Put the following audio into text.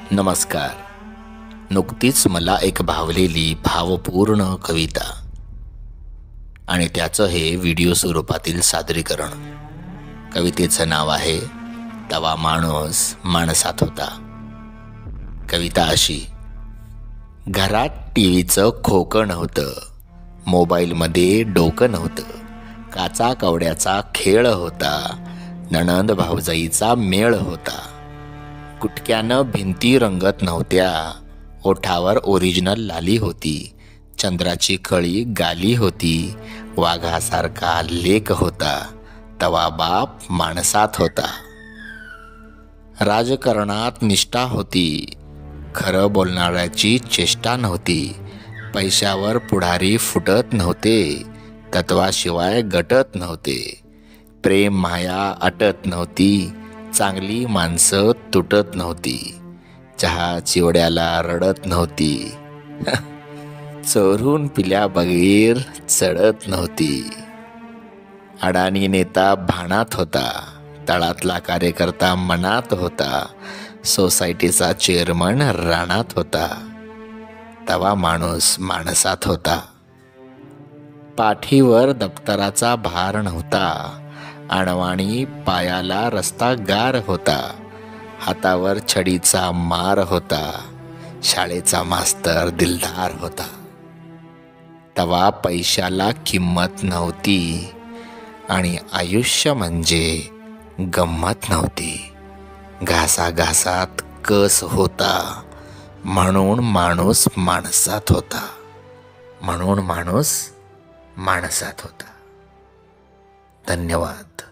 नमस्कार. नुकतीच मला एक भावलेली भावपूर्ण कविता आणि त्याचं हे व्हिडिओ स्वरूपातील सादरीकरण. कवितेचं नाव आहे तवा माणूस माणसात होता. कविता अशी: घरात टीव्हीचं खोकं नव्हतं, मोबाईलमध्ये डोकं नव्हतं, काचा कवड्याचा खेळ होता, नणंद भाऊजाईचा मेळ होता. गुटक्यानं भिंती रंगत नव्हत्या, ओठावर ओरिजिनल लाली होती, चंद्राची कळी गाली होती, वाघासारखा लेक होता, तवा बाप माणसात होता. राजकारणात निष्ठा होती, खरं बोलणाऱ्याची चेष्टा नव्हती, पैशावर पुढारी फुटत नव्हते, तत्वाशिवाय गटत नव्हते, प्रेम माया अटत नव्हती, चांगली माणसं तुटत नव्हती, चहा चिवड्याला रडत नव्हती, चोरून पिल्या बगैर चढत नव्हती. अडाणी नेता भानात होता, तळातला कार्यकर्ता मनात होता, सोसायटीचा चेअरमन रानात होता, तवा माणूस माणसात होता. पाठीवर दप्तराचा भार नव्हता, अणवाणी पायाला रस्ता गार होता, हातावर छडीचा मार होता, शाळेचा मास्तर दिलदार होता. तवा पैशाला किंमत नव्हती आणि आयुष्य म्हणजे गंमत नव्हती. घासाघासात कस होता, म्हणून माणूस माणसात होता, म्हणून माणूस माणसात होता. धन्यवाद.